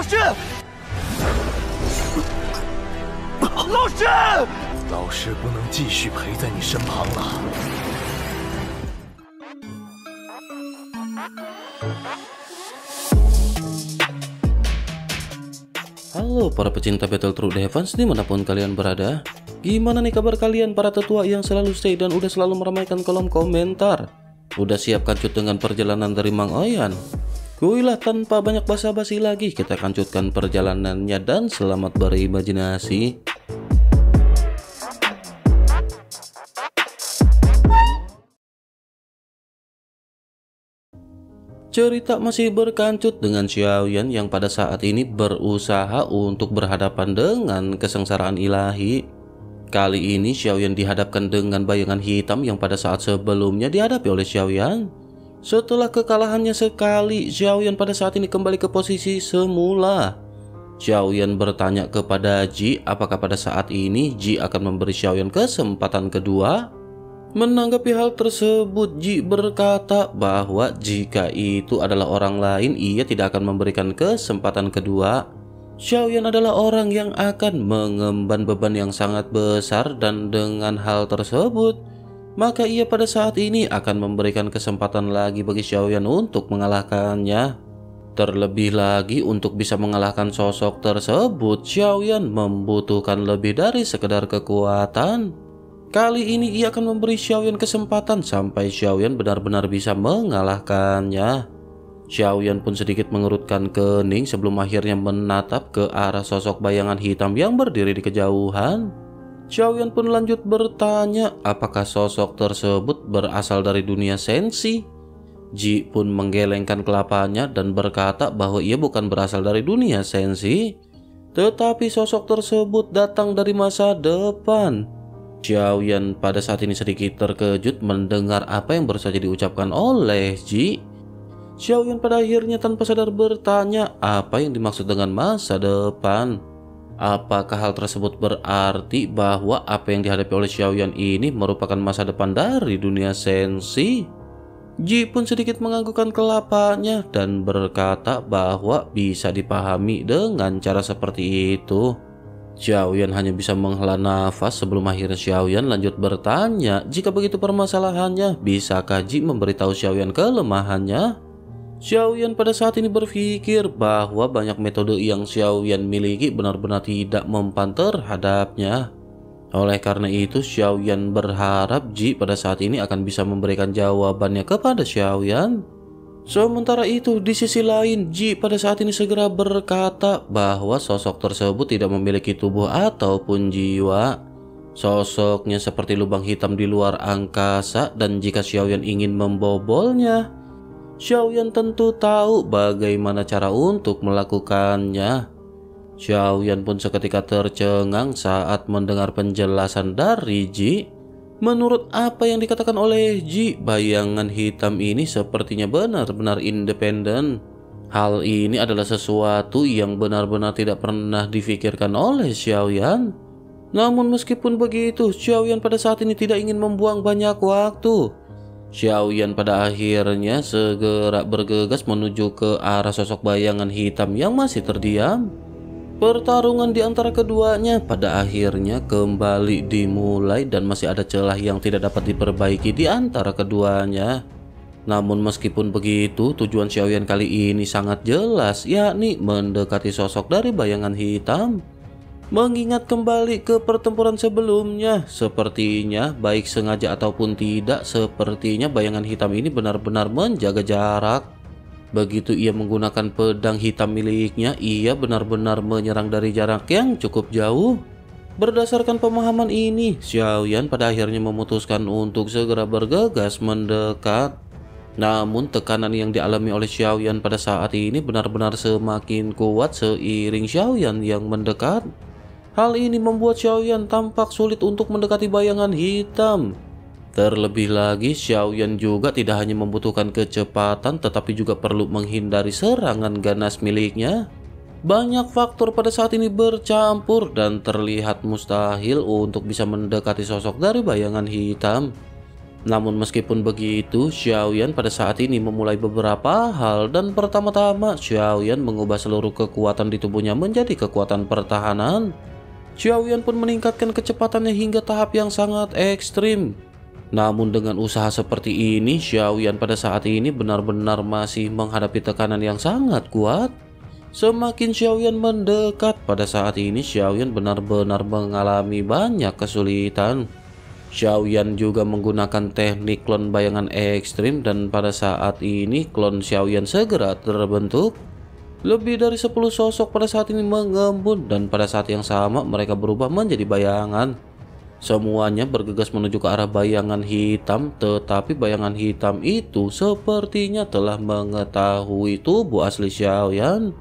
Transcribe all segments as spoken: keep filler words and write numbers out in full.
师，老师， 老师不能继续陪在你身旁了。 Halo para pecinta Battletoads Defense dimanapun kalian berada. Gimana nih kabar kalian para tetua yang selalu stay dan udah selalu meramaikan kolom komentar? Udah siap kancut dengan perjalanan dari Mang Oyan? Kuilah tanpa banyak basa-basi lagi, kita kancutkan perjalanannya dan selamat berimajinasi. Cerita masih berkancut dengan Xiaoyan yang pada saat ini berusaha untuk berhadapan dengan kesengsaraan ilahi. Kali ini Xiaoyan dihadapkan dengan bayangan hitam yang pada saat sebelumnya dihadapi oleh Xiaoyan. Setelah kekalahannya sekali, Xiaoyan pada saat ini kembali ke posisi semula. Xiaoyan bertanya kepada Ji apakah pada saat ini Ji akan memberi Xiaoyan kesempatan kedua. Menanggapi hal tersebut, Ji berkata bahwa jika itu adalah orang lain, ia tidak akan memberikan kesempatan kedua. Xiaoyan adalah orang yang akan mengemban beban yang sangat besar dan dengan hal tersebut, maka ia pada saat ini akan memberikan kesempatan lagi bagi Xiaoyan untuk mengalahkannya. Terlebih lagi untuk bisa mengalahkan sosok tersebut, Xiaoyan membutuhkan lebih dari sekedar kekuatan. Kali ini ia akan memberi Xiaoyan kesempatan sampai Xiaoyan benar-benar bisa mengalahkannya. Xiaoyan pun sedikit mengerutkan kening sebelum akhirnya menatap ke arah sosok bayangan hitam yang berdiri di kejauhan. Xiaoyan pun lanjut bertanya apakah sosok tersebut berasal dari dunia sensi. Ji pun menggelengkan kelapanya dan berkata bahwa ia bukan berasal dari dunia sensi, tetapi sosok tersebut datang dari masa depan. Xiaoyan pada saat ini sedikit terkejut mendengar apa yang baru saja diucapkan oleh Ji. Xiaoyan pada akhirnya tanpa sadar bertanya apa yang dimaksud dengan masa depan. Apakah hal tersebut berarti bahwa apa yang dihadapi oleh Xiaoyan ini merupakan masa depan dari dunia sensi? Ji pun sedikit menganggukkan kelapanya dan berkata bahwa bisa dipahami dengan cara seperti itu. Xiaoyan hanya bisa menghela nafas sebelum akhirnya Xiaoyan lanjut bertanya, jika begitu permasalahannya, bisakah Ji memberitahu Xiaoyan kelemahannya? Xiaoyan pada saat ini berpikir bahwa banyak metode yang Xiaoyan miliki benar-benar tidak mempan terhadapnya. Oleh karena itu, Xiaoyan berharap Ji pada saat ini akan bisa memberikan jawabannya kepada Xiaoyan. Sementara itu, di sisi lain, Ji pada saat ini segera berkata bahwa sosok tersebut tidak memiliki tubuh ataupun jiwa. Sosoknya seperti lubang hitam di luar angkasa dan jika Xiaoyan ingin membobolnya, Xiaoyan tentu tahu bagaimana cara untuk melakukannya. Xiaoyan pun seketika tercengang saat mendengar penjelasan dari Ji. Menurut apa yang dikatakan oleh Ji, bayangan hitam ini sepertinya benar-benar independen. Hal ini adalah sesuatu yang benar-benar tidak pernah difikirkan oleh Xiaoyan. Namun meskipun begitu, Xiaoyan pada saat ini tidak ingin membuang banyak waktu. Xiaoyan pada akhirnya segera bergegas menuju ke arah sosok bayangan hitam yang masih terdiam. Pertarungan di antara keduanya pada akhirnya kembali dimulai dan masih ada celah yang tidak dapat diperbaiki di antara keduanya. Namun meskipun begitu, tujuan Xiaoyan kali ini sangat jelas, yakni mendekati sosok dari bayangan hitam. Mengingat kembali ke pertempuran sebelumnya, sepertinya baik sengaja ataupun tidak, sepertinya bayangan hitam ini benar-benar menjaga jarak. Begitu ia menggunakan pedang hitam miliknya, ia benar-benar menyerang dari jarak yang cukup jauh. Berdasarkan pemahaman ini, Xiaoyan pada akhirnya memutuskan untuk segera bergegas mendekat. Namun tekanan yang dialami oleh Xiaoyan pada saat ini benar-benar semakin kuat seiring Xiaoyan yang mendekat. Hal ini membuat Xiaoyan tampak sulit untuk mendekati bayangan hitam. Terlebih lagi, Xiaoyan juga tidak hanya membutuhkan kecepatan tetapi juga perlu menghindari serangan ganas miliknya. Banyak faktor pada saat ini bercampur dan terlihat mustahil untuk bisa mendekati sosok dari bayangan hitam. Namun meskipun begitu, Xiaoyan pada saat ini memulai beberapa hal, dan pertama-tama Xiaoyan mengubah seluruh kekuatan di tubuhnya menjadi kekuatan pertahanan. Xiaoyan pun meningkatkan kecepatannya hingga tahap yang sangat ekstrim. Namun dengan usaha seperti ini, Xiaoyan pada saat ini benar-benar masih menghadapi tekanan yang sangat kuat. Semakin Xiaoyan mendekat, pada saat ini Xiaoyan benar-benar mengalami banyak kesulitan. Xiaoyan juga menggunakan teknik klon bayangan ekstrim, dan pada saat ini klon Xiaoyan segera terbentuk. Lebih dari sepuluh sosok pada saat ini mengembun, dan pada saat yang sama mereka berubah menjadi bayangan. Semuanya bergegas menuju ke arah bayangan hitam, tetapi bayangan hitam itu sepertinya telah mengetahui tubuh asli Xiaoyan.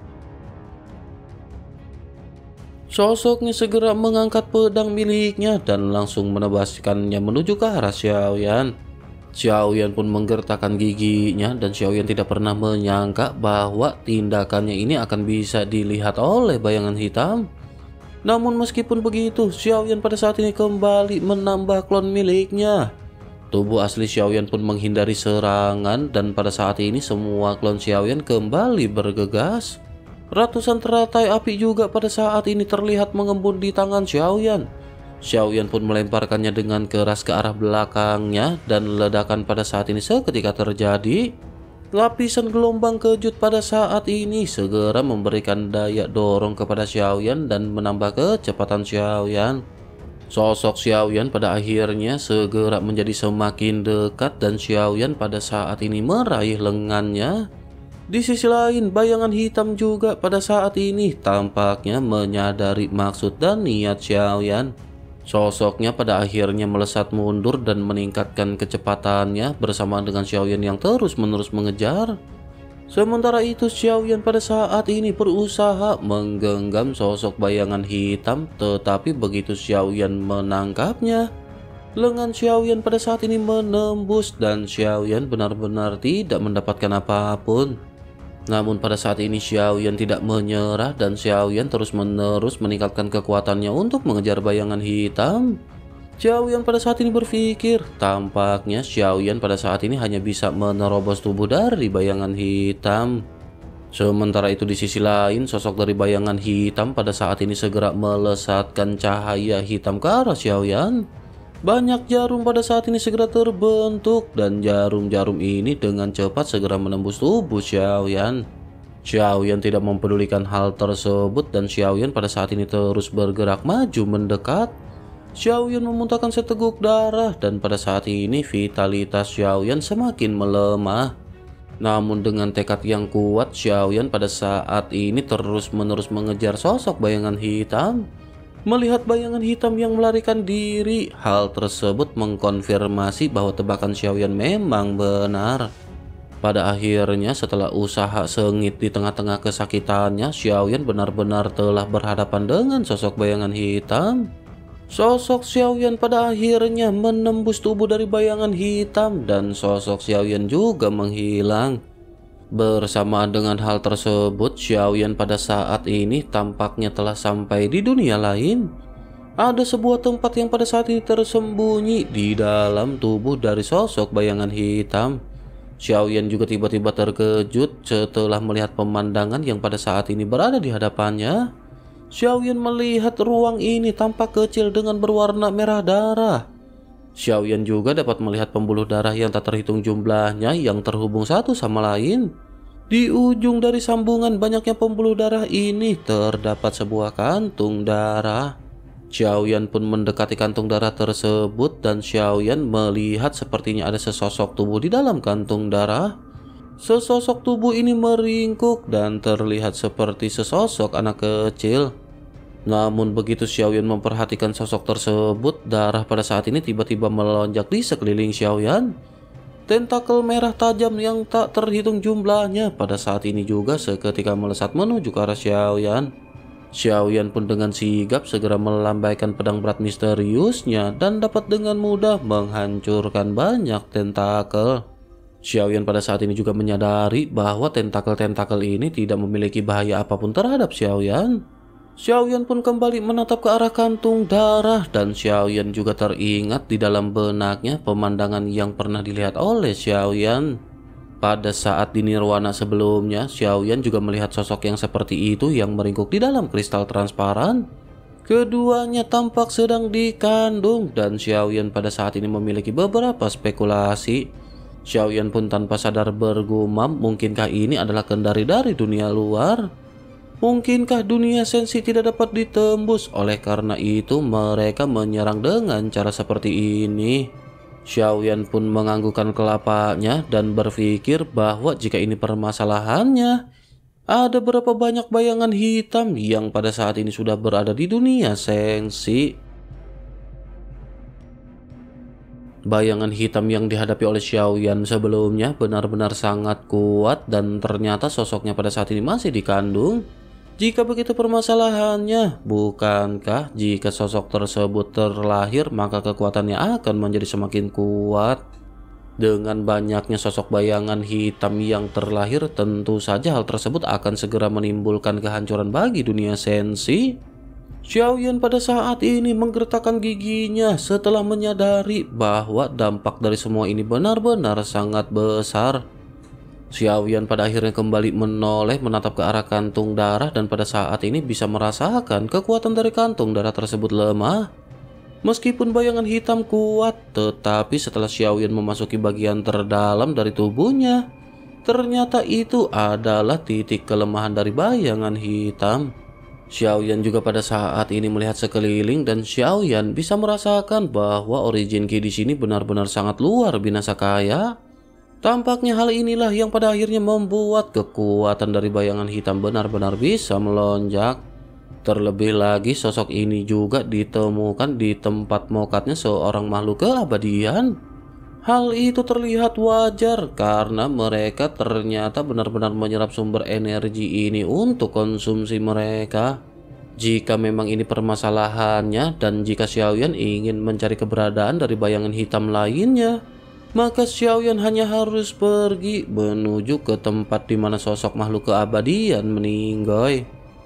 Sosoknya segera mengangkat pedang miliknya dan langsung menebaskannya menuju ke arah Xiaoyan. Xiaoyan pun menggertakkan giginya, dan Xiaoyan tidak pernah menyangka bahwa tindakannya ini akan bisa dilihat oleh bayangan hitam. Namun meskipun begitu, Xiaoyan pada saat ini kembali menambah klon miliknya. Tubuh asli Xiaoyan pun menghindari serangan, dan pada saat ini semua klon Xiaoyan kembali bergegas. Ratusan teratai api juga pada saat ini terlihat mengembun di tangan Xiaoyan. Xiaoyan pun melemparkannya dengan keras ke arah belakangnya, dan ledakan pada saat ini seketika terjadi. Lapisan gelombang kejut pada saat ini segera memberikan daya dorong kepada Xiaoyan dan menambah kecepatan Xiaoyan. Sosok Xiaoyan pada akhirnya segera menjadi semakin dekat, dan Xiaoyan pada saat ini meraih lengannya. Di sisi lain, bayangan hitam juga pada saat ini tampaknya menyadari maksud dan niat Xiaoyan. Sosoknya pada akhirnya melesat mundur dan meningkatkan kecepatannya bersamaan dengan Xiaoyan yang terus-menerus mengejar. Sementara itu, Xiaoyan pada saat ini berusaha menggenggam sosok bayangan hitam, tetapi begitu Xiaoyan menangkapnya, lengan Xiaoyan pada saat ini menembus, dan Xiaoyan benar-benar tidak mendapatkan apapun. Namun pada saat ini Xiaoyan tidak menyerah, dan Xiaoyan terus-menerus meningkatkan kekuatannya untuk mengejar bayangan hitam. Xiaoyan pada saat ini berpikir, tampaknya Xiaoyan pada saat ini hanya bisa menerobos tubuh dari bayangan hitam. Sementara itu di sisi lain, sosok dari bayangan hitam pada saat ini segera melesatkan cahaya hitam ke arah Xiaoyan. Banyak jarum pada saat ini segera terbentuk, dan jarum-jarum ini dengan cepat segera menembus tubuh Xiaoyan. Xiaoyan tidak mempedulikan hal tersebut, dan Xiaoyan pada saat ini terus bergerak maju mendekat. Xiaoyan memuntahkan seteguk darah, dan pada saat ini vitalitas Xiaoyan semakin melemah. Namun dengan tekad yang kuat, Xiaoyan pada saat ini terus-menerus mengejar sosok bayangan hitam. Melihat bayangan hitam yang melarikan diri, hal tersebut mengkonfirmasi bahwa tebakan Xiaoyan memang benar. Pada akhirnya, setelah usaha sengit di tengah-tengah kesakitannya, Xiaoyan benar-benar telah berhadapan dengan sosok bayangan hitam. Sosok Xiaoyan pada akhirnya menembus tubuh dari bayangan hitam, dan sosok Xiaoyan juga menghilang. Bersamaan dengan hal tersebut, Xiaoyan pada saat ini tampaknya telah sampai di dunia lain. Ada sebuah tempat yang pada saat ini tersembunyi di dalam tubuh dari sosok bayangan hitam. Xiaoyan juga tiba-tiba terkejut setelah melihat pemandangan yang pada saat ini berada di hadapannya. Xiaoyan melihat ruang ini tampak kecil dengan berwarna merah darah. Xiaoyan juga dapat melihat pembuluh darah yang tak terhitung jumlahnya yang terhubung satu sama lain. Di ujung dari sambungan banyaknya pembuluh darah ini terdapat sebuah kantung darah. Xiaoyan pun mendekati kantung darah tersebut, dan Xiaoyan melihat sepertinya ada sesosok tubuh di dalam kantung darah. Sesosok tubuh ini meringkuk dan terlihat seperti sesosok anak kecil. Namun begitu Xiaoyan memperhatikan sosok tersebut, darah pada saat ini tiba-tiba melonjak di sekeliling Xiaoyan. Tentakel merah tajam yang tak terhitung jumlahnya pada saat ini juga seketika melesat menuju ke arah Xiaoyan. Xiaoyan pun dengan sigap segera melambaikan pedang berat misteriusnya dan dapat dengan mudah menghancurkan banyak tentakel. Xiaoyan pada saat ini juga menyadari bahwa tentakel-tentakel ini tidak memiliki bahaya apapun terhadap Xiaoyan. Xiaoyan pun kembali menatap ke arah kantung darah dan Xiaoyan juga teringat di dalam benaknya pemandangan yang pernah dilihat oleh Xiaoyan. Pada saat di Nirwana sebelumnya, Xiaoyan juga melihat sosok yang seperti itu yang meringkuk di dalam kristal transparan. Keduanya tampak sedang dikandung dan Xiaoyan pada saat ini memiliki beberapa spekulasi. Xiaoyan pun tanpa sadar bergumam, mungkinkah ini adalah kendari dari dunia luar? Mungkinkah dunia sensi tidak dapat ditembus, oleh karena itu mereka menyerang dengan cara seperti ini? Xiaoyan pun menganggukkan kelapanya dan berpikir bahwa jika ini permasalahannya, ada berapa banyak bayangan hitam yang pada saat ini sudah berada di dunia sensi. Bayangan hitam yang dihadapi oleh Xiaoyan sebelumnya benar-benar sangat kuat dan ternyata sosoknya pada saat ini masih dikandung. Jika begitu permasalahannya, bukankah jika sosok tersebut terlahir maka kekuatannya akan menjadi semakin kuat? Dengan banyaknya sosok bayangan hitam yang terlahir, tentu saja hal tersebut akan segera menimbulkan kehancuran bagi dunia sensi. Xiaoyan pada saat ini menggertakkan giginya setelah menyadari bahwa dampak dari semua ini benar-benar sangat besar. Xiaoyan pada akhirnya kembali menoleh menatap ke arah kantung darah dan pada saat ini bisa merasakan kekuatan dari kantung darah tersebut lemah. Meskipun bayangan hitam kuat, tetapi setelah Xiaoyan memasuki bagian terdalam dari tubuhnya, ternyata itu adalah titik kelemahan dari bayangan hitam. Xiaoyan juga pada saat ini melihat sekeliling dan Xiaoyan bisa merasakan bahwa origin Qi di sini benar-benar sangat luar binasa kaya. Tampaknya hal inilah yang pada akhirnya membuat kekuatan dari bayangan hitam benar-benar bisa melonjak. Terlebih lagi sosok ini juga ditemukan di tempat mokatnya seorang makhluk keabadian. Hal itu terlihat wajar karena mereka ternyata benar-benar menyerap sumber energi ini untuk konsumsi mereka. Jika memang ini permasalahannya dan jika Xiaoyan ingin mencari keberadaan dari bayangan hitam lainnya, maka Xiaoyan hanya harus pergi menuju ke tempat di mana sosok makhluk keabadian meninggoy.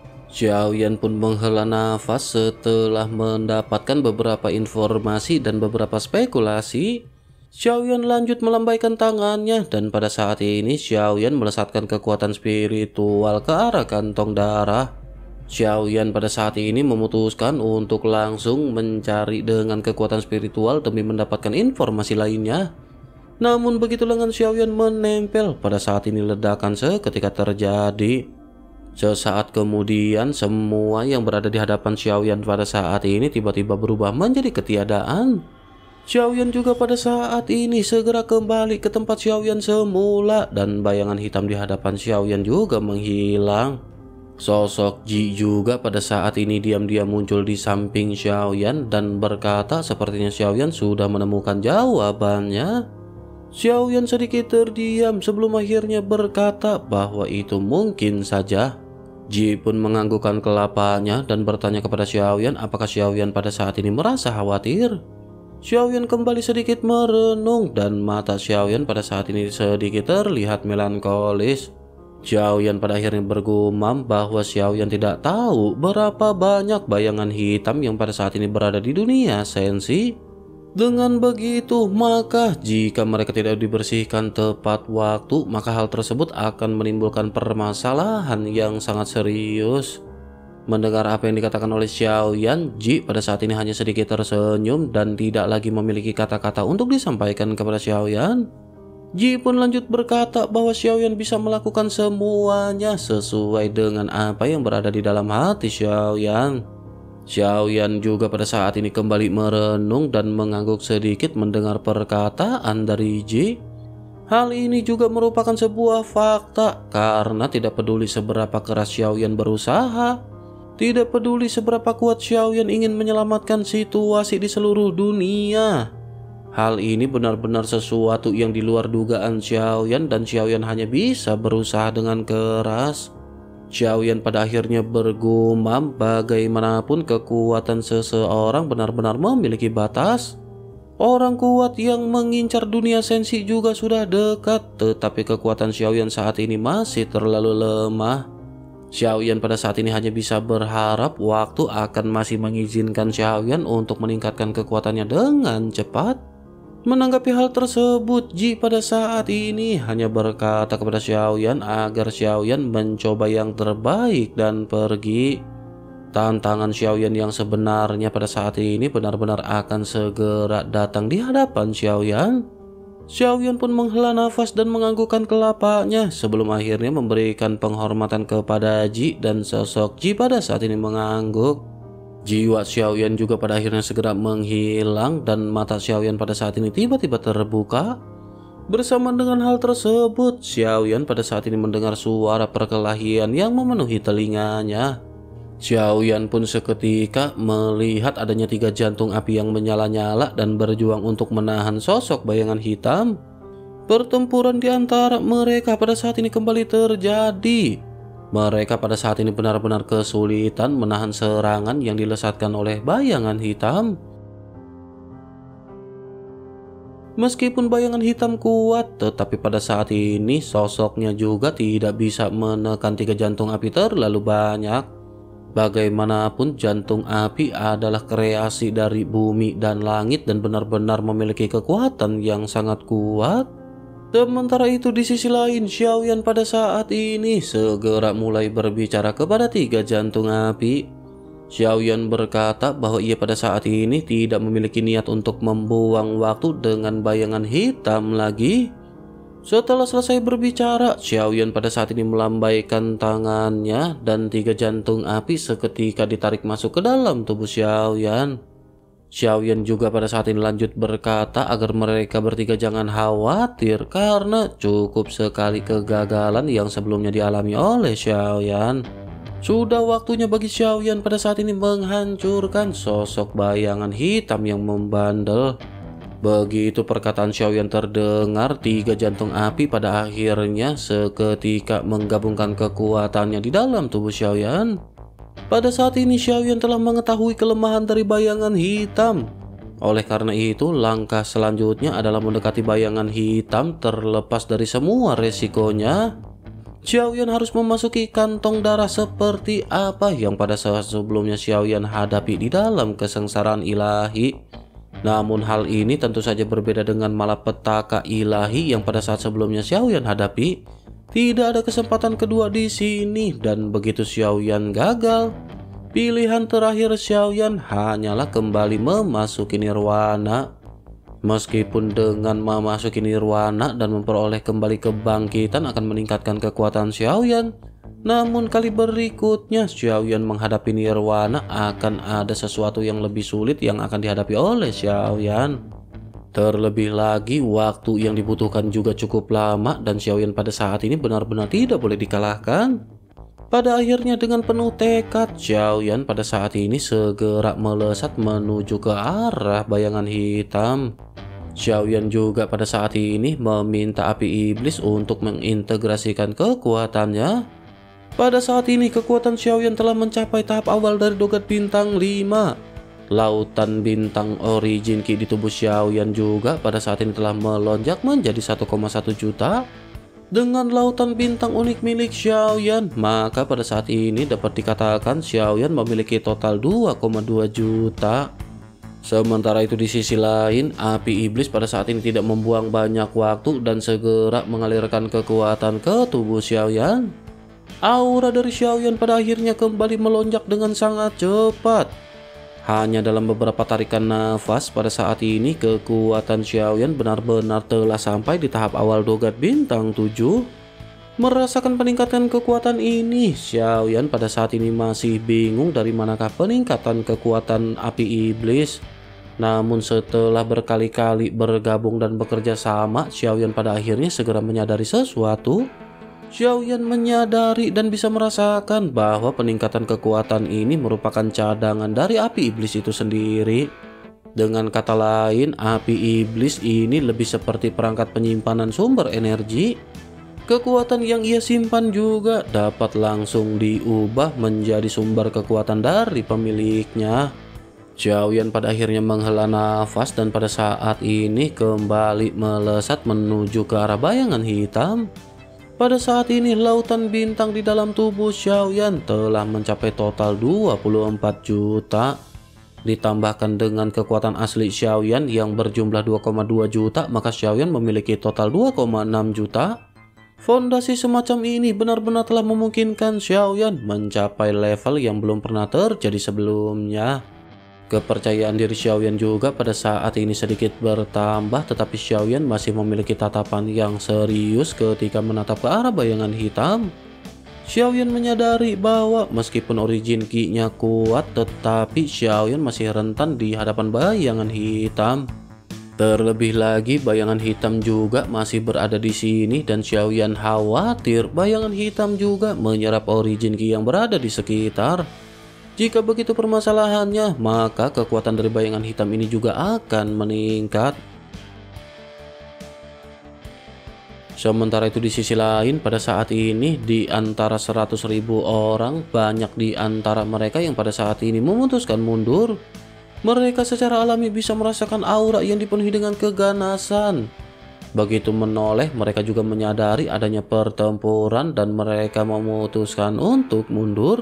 Xiaoyan pun menghela nafas setelah mendapatkan beberapa informasi dan beberapa spekulasi. Xiaoyan lanjut melambaikan tangannya dan pada saat ini Xiaoyan melesatkan kekuatan spiritual ke arah kantong darah. Xiaoyan pada saat ini memutuskan untuk langsung mencari dengan kekuatan spiritual demi mendapatkan informasi lainnya. Namun begitu lengan Xiaoyan menempel, pada saat ini ledakan seketika terjadi. Sesaat kemudian semua yang berada di hadapan Xiaoyan pada saat ini tiba-tiba berubah menjadi ketiadaan. Xiaoyan juga pada saat ini segera kembali ke tempat Xiaoyan semula dan bayangan hitam di hadapan Xiaoyan juga menghilang. Sosok Ji juga pada saat ini diam-diam muncul di samping Xiaoyan dan berkata sepertinya Xiaoyan sudah menemukan jawabannya. Xiaoyan sedikit terdiam sebelum akhirnya berkata bahwa itu mungkin saja. Ji pun menganggukkan kelapanya dan bertanya kepada Xiaoyan apakah Xiaoyan pada saat ini merasa khawatir. Xiaoyan kembali sedikit merenung dan mata Xiaoyan pada saat ini sedikit terlihat melankolis. Xiaoyan pada akhirnya bergumam bahwa Xiaoyan tidak tahu berapa banyak bayangan hitam yang pada saat ini berada di dunia sensi. Dengan begitu, maka jika mereka tidak dibersihkan tepat waktu, maka hal tersebut akan menimbulkan permasalahan yang sangat serius. Mendengar apa yang dikatakan oleh Xiaoyan, Ji pada saat ini hanya sedikit tersenyum dan tidak lagi memiliki kata-kata untuk disampaikan kepada Xiaoyan. Ji pun lanjut berkata bahwa Xiaoyan bisa melakukan semuanya sesuai dengan apa yang berada di dalam hati Xiaoyan. Xiaoyan juga pada saat ini kembali merenung dan mengangguk sedikit mendengar perkataan dari Ji. Hal ini juga merupakan sebuah fakta karena tidak peduli seberapa keras Xiaoyan berusaha, tidak peduli seberapa kuat Xiaoyan ingin menyelamatkan situasi di seluruh dunia. Hal ini benar-benar sesuatu yang di luar dugaan Xiaoyan dan Xiaoyan hanya bisa berusaha dengan keras. Xiaoyan pada akhirnya bergumam bagaimanapun kekuatan seseorang benar-benar memiliki batas. Orang kuat yang mengincar dunia sensi juga sudah dekat, tetapi kekuatan Xiaoyan saat ini masih terlalu lemah. Xiaoyan pada saat ini hanya bisa berharap waktu akan masih mengizinkan Xiaoyan untuk meningkatkan kekuatannya dengan cepat. Menanggapi hal tersebut, Ji pada saat ini hanya berkata kepada Xiaoyan agar Xiaoyan mencoba yang terbaik dan pergi. Tantangan Xiaoyan yang sebenarnya pada saat ini benar-benar akan segera datang di hadapan Xiaoyan. Xiaoyan pun menghela nafas dan menganggukkan kelapanya sebelum akhirnya memberikan penghormatan kepada Ji, dan sosok Ji pada saat ini mengangguk. Jiwa Xiaoyan juga pada akhirnya segera menghilang dan mata Xiaoyan pada saat ini tiba-tiba terbuka. Bersama dengan hal tersebut, Xiaoyan pada saat ini mendengar suara perkelahian yang memenuhi telinganya. Xiaoyan pun seketika melihat adanya tiga jantung api yang menyala-nyala dan berjuang untuk menahan sosok bayangan hitam. Pertempuran di antara mereka pada saat ini kembali terjadi. Mereka pada saat ini benar-benar kesulitan menahan serangan yang dilesatkan oleh bayangan hitam. Meskipun bayangan hitam kuat, tetapi pada saat ini sosoknya juga tidak bisa menekan tiga jantung api terlalu banyak. Bagaimanapun jantung api adalah kreasi dari bumi dan langit dan benar-benar memiliki kekuatan yang sangat kuat. Sementara itu di sisi lain, Xiaoyan pada saat ini segera mulai berbicara kepada tiga jantung api. Xiaoyan berkata bahwa ia pada saat ini tidak memiliki niat untuk membuang waktu dengan bayangan hitam lagi. Setelah selesai berbicara, Xiaoyan pada saat ini melambaikan tangannya dan tiga jantung api seketika ditarik masuk ke dalam tubuh Xiaoyan. Xiaoyan juga pada saat ini lanjut berkata agar mereka bertiga jangan khawatir karena cukup sekali kegagalan yang sebelumnya dialami oleh Xiaoyan. Sudah waktunya bagi Xiaoyan pada saat ini menghancurkan sosok bayangan hitam yang membandel. Begitu perkataan Xiaoyan terdengar, tiga jantung api pada akhirnya seketika menggabungkan kekuatannya di dalam tubuh Xiaoyan. Pada saat ini Xiaoyan telah mengetahui kelemahan dari bayangan hitam. Oleh karena itu, langkah selanjutnya adalah mendekati bayangan hitam terlepas dari semua resikonya. Xiaoyan harus memasuki kantong darah seperti apa yang pada saat sebelumnya Xiaoyan hadapi di dalam kesengsaraan ilahi. Namun hal ini tentu saja berbeda dengan malapetaka ilahi yang pada saat sebelumnya Xiaoyan hadapi. Tidak ada kesempatan kedua di sini dan begitu Xiaoyan gagal, pilihan terakhir Xiaoyan hanyalah kembali memasuki nirwana. Meskipun dengan memasuki nirwana dan memperoleh kembali kebangkitan akan meningkatkan kekuatan Xiaoyan, namun kali berikutnya Xiaoyan menghadapi nirwana akan ada sesuatu yang lebih sulit yang akan dihadapi oleh Xiaoyan. Terlebih lagi waktu yang dibutuhkan juga cukup lama dan Xiaoyan pada saat ini benar-benar tidak boleh dikalahkan. Pada akhirnya dengan penuh tekad, Xiaoyan pada saat ini segera melesat menuju ke arah bayangan hitam. Xiaoyan juga pada saat ini meminta api iblis untuk mengintegrasikan kekuatannya. Pada saat ini kekuatan Xiaoyan telah mencapai tahap awal dari dogat bintang lima. Lautan bintang origin ki di tubuh Xiaoyan juga pada saat ini telah melonjak menjadi satu koma satu juta. Dengan lautan bintang unik milik Xiaoyan, maka pada saat ini dapat dikatakan Xiaoyan memiliki total dua koma dua juta. Sementara itu di sisi lain, api iblis pada saat ini tidak membuang banyak waktu dan segera mengalirkan kekuatan ke tubuh Xiaoyan. Aura dari Xiaoyan pada akhirnya kembali melonjak dengan sangat cepat. Hanya dalam beberapa tarikan nafas pada saat ini kekuatan Xiaoyan benar-benar telah sampai di tahap awal dogat bintang tujuh. Merasakan peningkatan kekuatan ini, Xiaoyan pada saat ini masih bingung dari manakah peningkatan kekuatan api iblis. Namun setelah berkali-kali bergabung dan bekerja sama, Xiaoyan pada akhirnya segera menyadari sesuatu. Xiaoyan menyadari dan bisa merasakan bahwa peningkatan kekuatan ini merupakan cadangan dari api iblis itu sendiri. Dengan kata lain, api iblis ini lebih seperti perangkat penyimpanan sumber energi. Kekuatan yang ia simpan juga dapat langsung diubah menjadi sumber kekuatan dari pemiliknya. Xiaoyan pada akhirnya menghela nafas dan pada saat ini kembali melesat menuju ke arah bayangan hitam. Pada saat ini lautan bintang di dalam tubuh Xiaoyan telah mencapai total dua puluh empat juta. Ditambahkan dengan kekuatan asli Xiaoyan yang berjumlah dua koma dua juta, maka Xiaoyan memiliki total dua koma enam juta. Fondasi semacam ini benar-benar telah memungkinkan Xiaoyan mencapai level yang belum pernah terjadi sebelumnya. Kepercayaan diri Xiaoyan juga pada saat ini sedikit bertambah, tetapi Xiaoyan masih memiliki tatapan yang serius ketika menatap ke arah bayangan hitam. Xiaoyan menyadari bahwa meskipun origin Ki-nya kuat, tetapi Xiaoyan masih rentan di hadapan bayangan hitam. Terlebih lagi, bayangan hitam juga masih berada di sini dan Xiaoyan khawatir bayangan hitam juga menyerap origin Ki yang berada di sekitar. Jika begitu permasalahannya, maka kekuatan dari bayangan hitam ini juga akan meningkat. Sementara itu di sisi lain, pada saat ini di antara seratus ribu orang, banyak di antara mereka yang pada saat ini memutuskan mundur. Mereka secara alami bisa merasakan aura yang dipenuhi dengan keganasan. Begitu menoleh, mereka juga menyadari adanya pertempuran dan mereka memutuskan untuk mundur.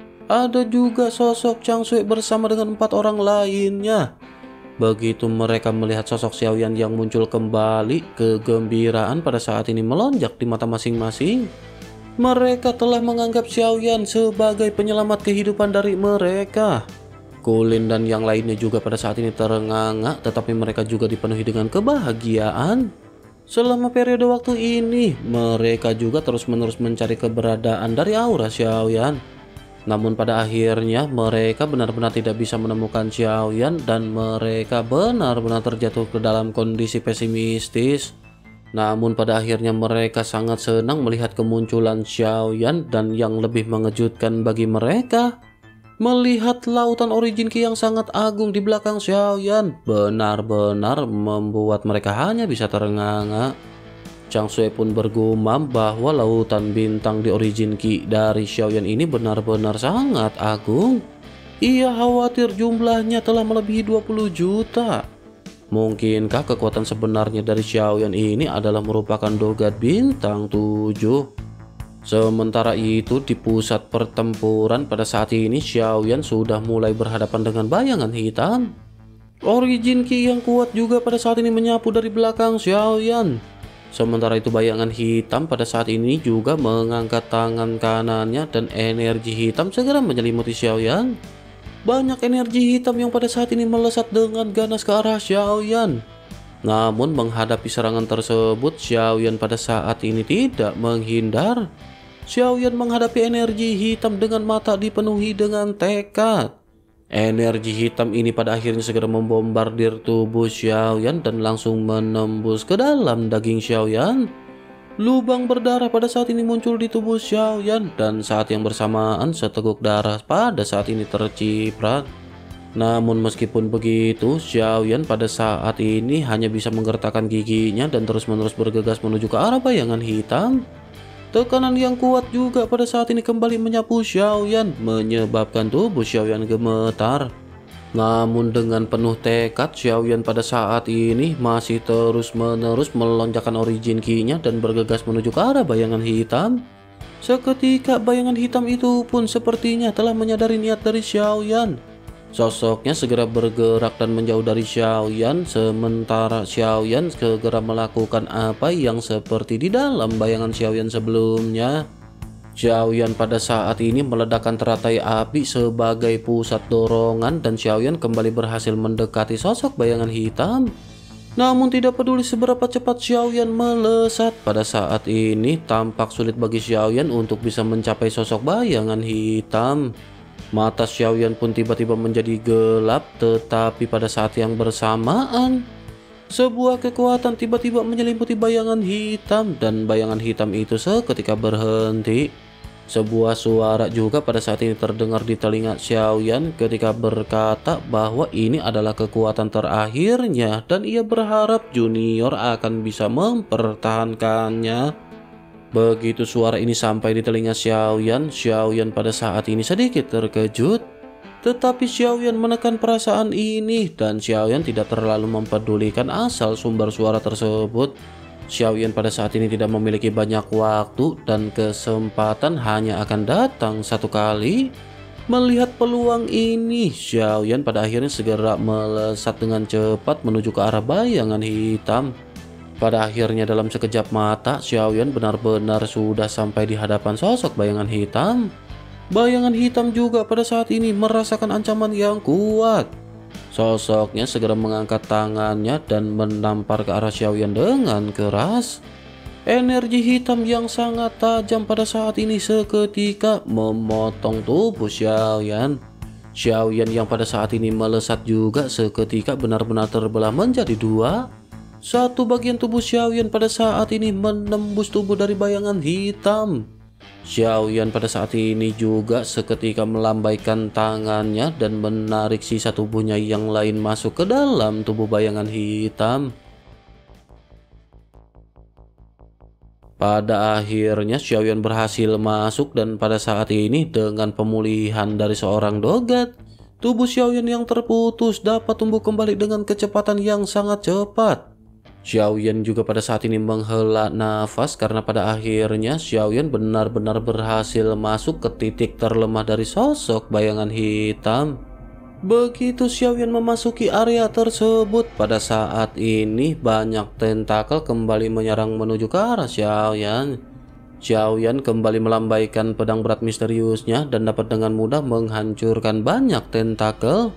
Ada juga sosok Chang Sui bersama dengan empat orang lainnya. Begitu mereka melihat sosok Xiaoyan yang muncul kembali, kegembiraan pada saat ini melonjak di mata masing-masing. Mereka telah menganggap Xiaoyan sebagai penyelamat kehidupan dari mereka. Kulin dan yang lainnya juga pada saat ini terengah-engah, tetapi mereka juga dipenuhi dengan kebahagiaan. Selama periode waktu ini, mereka juga terus-menerus mencari keberadaan dari aura Xiaoyan. Namun pada akhirnya mereka benar-benar tidak bisa menemukan Xiaoyan dan mereka benar-benar terjatuh ke dalam kondisi pesimistis. Namun pada akhirnya mereka sangat senang melihat kemunculan Xiaoyan dan yang lebih mengejutkan bagi mereka, melihat lautan origin Ki yang sangat agung di belakang Xiaoyan benar-benar membuat mereka hanya bisa terengah-engah. Chang Sui pun bergumam bahwa lautan bintang di origin Ki dari Xiaoyan ini benar-benar sangat agung. Ia khawatir jumlahnya telah melebihi dua puluh juta. Mungkinkah kekuatan sebenarnya dari Xiaoyan ini adalah merupakan dogat bintang tujuh? Sementara itu di pusat pertempuran pada saat ini Xiaoyan sudah mulai berhadapan dengan bayangan hitam. Origin Ki yang kuat juga pada saat ini menyapu dari belakang Xiaoyan. Sementara itu bayangan hitam pada saat ini juga mengangkat tangan kanannya dan energi hitam segera menyelimuti Xiaoyan. Banyak energi hitam yang pada saat ini melesat dengan ganas ke arah Xiaoyan. Namun menghadapi serangan tersebut, Xiaoyan pada saat ini tidak menghindar. Xiaoyan menghadapi energi hitam dengan mata dipenuhi dengan tekad. Energi hitam ini pada akhirnya segera membombardir tubuh Xiaoyan dan langsung menembus ke dalam daging Xiaoyan. Lubang berdarah pada saat ini muncul di tubuh Xiaoyan dan saat yang bersamaan seteguk darah pada saat ini terciprat. Namun meskipun begitu, Xiaoyan pada saat ini hanya bisa menggertakkan giginya dan terus-menerus bergegas menuju ke arah bayangan hitam. Tekanan yang kuat juga pada saat ini kembali menyapu Xiaoyan, menyebabkan tubuh Xiaoyan gemetar. Namun dengan penuh tekad, Xiaoyan pada saat ini masih terus-menerus melonjakkan origin Ki-nya dan bergegas menuju ke arah bayangan hitam. Seketika bayangan hitam itu pun sepertinya telah menyadari niat dari Xiaoyan. Sosoknya segera bergerak dan menjauh dari Xiaoyan, sementara Xiaoyan segera melakukan apa yang seperti di dalam bayangan Xiaoyan sebelumnya. Xiaoyan pada saat ini meledakkan teratai api sebagai pusat dorongan dan Xiaoyan kembali berhasil mendekati sosok bayangan hitam. Namun tidak peduli seberapa cepat Xiaoyan melesat, pada saat ini tampak sulit bagi Xiaoyan untuk bisa mencapai sosok bayangan hitam. Mata Xiaoyan pun tiba-tiba menjadi gelap, tetapi pada saat yang bersamaan sebuah kekuatan tiba-tiba menyelimuti bayangan hitam dan bayangan hitam itu seketika berhenti. Sebuah suara juga pada saat ini terdengar di telinga Xiaoyan ketika berkata bahwa ini adalah kekuatan terakhirnya dan ia berharap junior akan bisa mempertahankannya. Begitu suara ini sampai di telinga Xiaoyan, Xiaoyan pada saat ini sedikit terkejut. Tetapi Xiaoyan menekan perasaan ini dan Xiaoyan tidak terlalu mempedulikan asal sumber suara tersebut. Xiaoyan pada saat ini tidak memiliki banyak waktu dan kesempatan hanya akan datang satu kali. Melihat peluang ini, Xiaoyan pada akhirnya segera melesat dengan cepat menuju ke arah bayangan hitam. Pada akhirnya dalam sekejap mata, Xiaoyan benar-benar sudah sampai di hadapan sosok bayangan hitam. Bayangan hitam juga pada saat ini merasakan ancaman yang kuat. Sosoknya segera mengangkat tangannya dan menampar ke arah Xiaoyan dengan keras. Energi hitam yang sangat tajam pada saat ini seketika memotong tubuh Xiaoyan. Xiaoyan yang pada saat ini melesat juga seketika benar-benar terbelah menjadi dua. Satu bagian tubuh Xiaoyan pada saat ini menembus tubuh dari bayangan hitam. Xiaoyan pada saat ini juga seketika melambaikan tangannya dan menarik sisa tubuhnya yang lain masuk ke dalam tubuh bayangan hitam. Pada akhirnya Xiaoyan berhasil masuk dan pada saat ini dengan pemulihan dari seorang dogat, tubuh Xiaoyan yang terputus dapat tumbuh kembali dengan kecepatan yang sangat cepat. Xiaoyan juga pada saat ini menghela nafas karena pada akhirnya Xiaoyan benar-benar berhasil masuk ke titik terlemah dari sosok bayangan hitam. Begitu Xiaoyan memasuki area tersebut, pada saat ini banyak tentakel kembali menyerang menuju ke arah Xiaoyan. Xiaoyan kembali melambaikan pedang berat misteriusnya dan dapat dengan mudah menghancurkan banyak tentakel.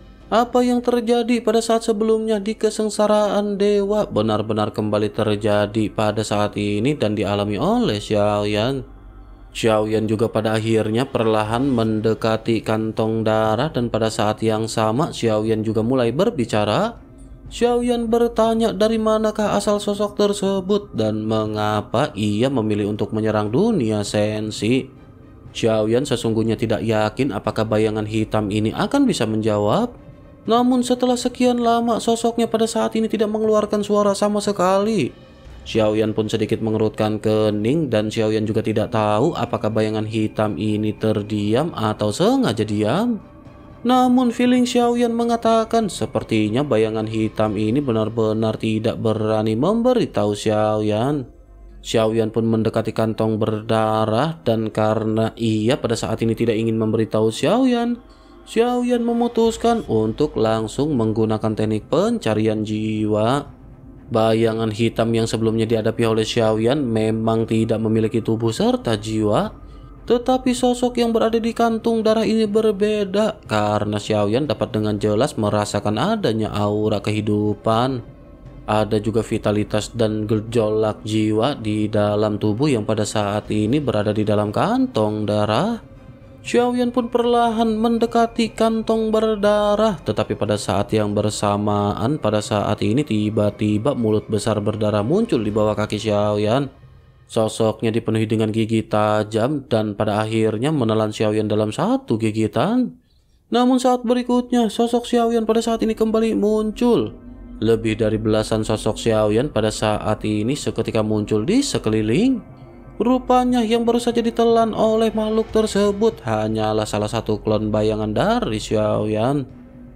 Apa yang terjadi pada saat sebelumnya di kesengsaraan dewa benar-benar kembali terjadi pada saat ini dan dialami oleh Xiaoyan. Xiaoyan juga pada akhirnya perlahan mendekati kantong darah dan pada saat yang sama Xiaoyan juga mulai berbicara. Xiaoyan bertanya dari manakah asal sosok tersebut dan mengapa ia memilih untuk menyerang dunia sensi. Xiaoyan sesungguhnya tidak yakin apakah bayangan hitam ini akan bisa menjawab. Namun setelah sekian lama sosoknya pada saat ini tidak mengeluarkan suara sama sekali. Xiaoyan pun sedikit mengerutkan kening dan Xiaoyan juga tidak tahu apakah bayangan hitam ini terdiam atau sengaja diam. Namun feeling Xiaoyan mengatakan sepertinya bayangan hitam ini benar-benar tidak berani memberitahu Xiaoyan. Xiaoyan pun mendekati kantong berdarah dan karena ia pada saat ini tidak ingin memberitahu Xiaoyan, Xiaoyan memutuskan untuk langsung menggunakan teknik pencarian jiwa. Bayangan hitam yang sebelumnya dihadapi oleh Xiaoyan memang tidak memiliki tubuh serta jiwa. Tetapi sosok yang berada di kantung darah ini berbeda karena Xiaoyan dapat dengan jelas merasakan adanya aura kehidupan. Ada juga vitalitas dan gejolak jiwa di dalam tubuh yang pada saat ini berada di dalam kantong darah. Xiaoyan pun perlahan mendekati kantong berdarah, tetapi pada saat yang bersamaan pada saat ini tiba-tiba mulut besar berdarah muncul di bawah kaki Xiaoyan. Sosoknya dipenuhi dengan gigi tajam dan pada akhirnya menelan Xiaoyan dalam satu gigitan. Namun saat berikutnya sosok Xiaoyan pada saat ini kembali muncul. Lebih dari belasan sosok Xiaoyan pada saat ini seketika muncul di sekeliling. Rupanya yang baru saja ditelan oleh makhluk tersebut hanyalah salah satu klon bayangan dari Xiaoyan.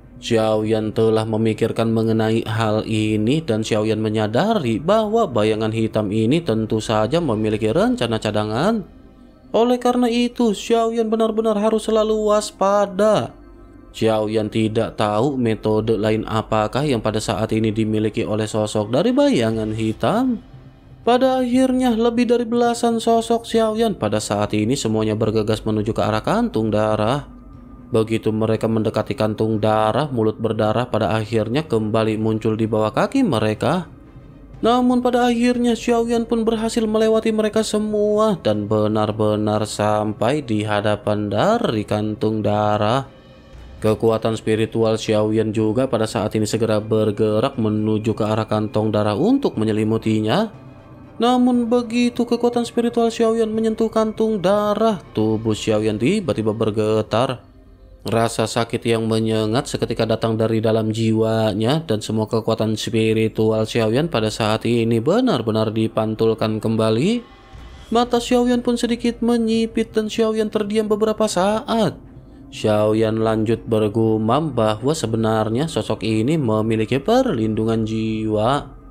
Xiaoyan telah memikirkan mengenai hal ini dan Xiaoyan menyadari bahwa bayangan hitam ini tentu saja memiliki rencana cadangan. Oleh karena itu, Xiaoyan benar-benar harus selalu waspada. Xiaoyan tidak tahu metode lain apakah yang pada saat ini dimiliki oleh sosok dari bayangan hitam. Pada akhirnya lebih dari belasan sosok Xiaoyan pada saat ini semuanya bergegas menuju ke arah kantung darah. Begitu mereka mendekati kantung darah, mulut berdarah pada akhirnya kembali muncul di bawah kaki mereka. Namun pada akhirnya Xiaoyan pun berhasil melewati mereka semua dan benar-benar sampai di hadapan dari kantung darah. Kekuatan spiritual Xiaoyan juga pada saat ini segera bergerak menuju ke arah kantong darah untuk menyelimutinya. Namun begitu kekuatan spiritual Xiaoyan menyentuh kantung darah, tubuh Xiaoyan tiba-tiba bergetar. Rasa sakit yang menyengat seketika datang dari dalam jiwanya dan semua kekuatan spiritual Xiaoyan pada saat ini benar-benar dipantulkan kembali. Mata Xiaoyan pun sedikit menyipit dan Xiaoyan terdiam beberapa saat. Xiaoyan lanjut bergumam bahwa sebenarnya sosok ini memiliki perlindungan jiwa.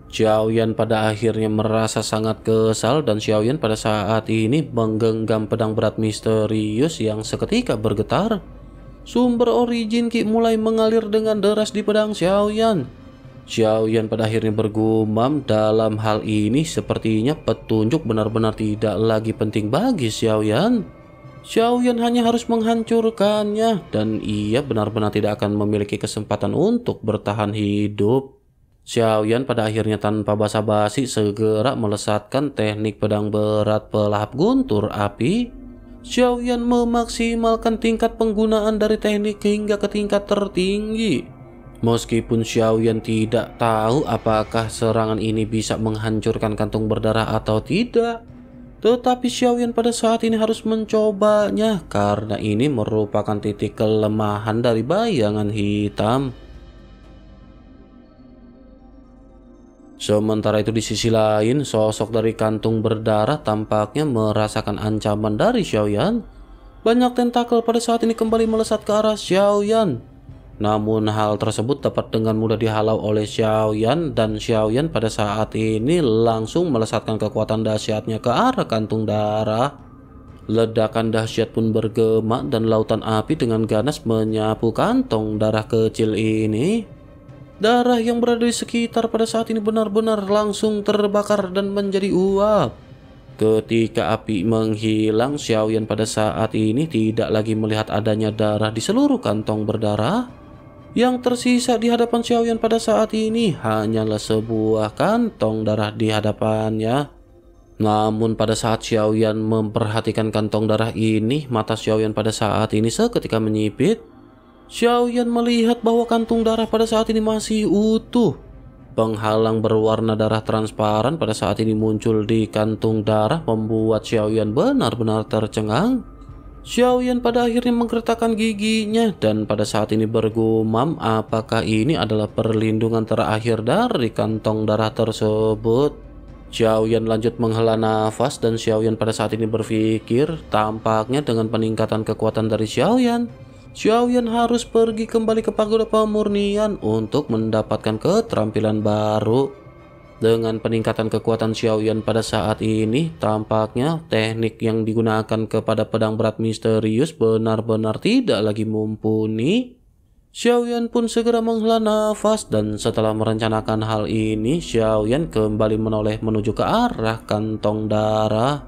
Xiaoyan pada akhirnya merasa sangat kesal dan Xiaoyan pada saat ini menggenggam pedang berat misterius yang seketika bergetar. Sumber origin Ki mulai mengalir dengan deras di pedang Xiaoyan. Xiaoyan pada akhirnya bergumam, dalam hal ini sepertinya petunjuk benar-benar tidak lagi penting bagi Xiaoyan. Xiaoyan hanya harus menghancurkannya dan ia benar-benar tidak akan memiliki kesempatan untuk bertahan hidup. Xiaoyan pada akhirnya tanpa basa-basi segera melesatkan teknik pedang berat pelahap guntur api. Xiaoyan memaksimalkan tingkat penggunaan dari teknik hingga ke tingkat tertinggi. Meskipun Xiaoyan tidak tahu apakah serangan ini bisa menghancurkan kantung berdarah atau tidak, tetapi Xiaoyan pada saat ini harus mencobanya karena ini merupakan titik kelemahan dari bayangan hitam. Sementara itu di sisi lain, sosok dari kantung berdarah tampaknya merasakan ancaman dari Xiaoyan. Banyak tentakel pada saat ini kembali melesat ke arah Xiaoyan. Namun hal tersebut dapat dengan mudah dihalau oleh Xiaoyan dan Xiaoyan pada saat ini langsung melesatkan kekuatan dahsyatnya ke arah kantung darah. Ledakan dahsyat pun bergema dan lautan api dengan ganas menyapu kantong darah kecil ini. Darah yang berada di sekitar pada saat ini benar-benar langsung terbakar dan menjadi uap. Ketika api menghilang, Xiaoyan pada saat ini tidak lagi melihat adanya darah di seluruh kantong berdarah. Yang tersisa di hadapan Xiaoyan pada saat ini hanyalah sebuah kantong darah di hadapannya. Namun pada saat Xiaoyan memperhatikan kantong darah ini, mata Xiaoyan pada saat ini seketika menyipit. Xiaoyan melihat bahwa kantung darah pada saat ini masih utuh. Penghalang berwarna darah transparan pada saat ini muncul di kantung darah membuat Xiaoyan benar-benar tercengang. Xiaoyan pada akhirnya menggertakkan giginya dan pada saat ini bergumam apakah ini adalah perlindungan terakhir dari kantong darah tersebut. Xiaoyan lanjut menghela nafas dan Xiaoyan pada saat ini berpikir tampaknya dengan peningkatan kekuatan dari Xiaoyan, Xiaoyan harus pergi kembali ke pagoda pemurnian untuk mendapatkan keterampilan baru. Dengan peningkatan kekuatan Xiaoyan pada saat ini, tampaknya teknik yang digunakan kepada pedang berat misterius benar-benar tidak lagi mumpuni. Xiaoyan pun segera menghela nafas dan setelah merencanakan hal ini, Xiaoyan kembali menoleh menuju ke arah kantong darah.